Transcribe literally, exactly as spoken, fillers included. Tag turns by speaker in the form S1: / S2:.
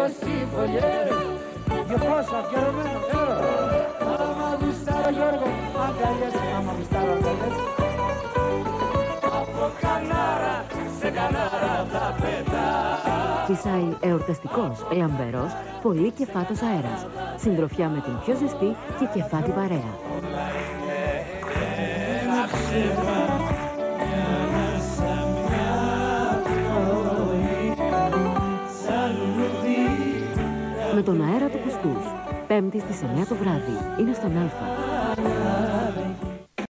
S1: συμφωνιές. Δυο πόσο αφιερωμένο, άμα γουστάρω Γιώργο, αγκαλιές, άμα γουστάρω αγκαλιές. Από Κανάρα σε Κανάρα θα πετά.
S2: Φυσάει εορταστικός, λαμπερός, πολύ κεφάτος αέρας. Συντροφιά με την πιο ζεστή και κεφάτη παρέα. Με τον αέρα του κουσκούς. Πέμπτη στις εννιά το βράδυ. Είναι στον Αλφα.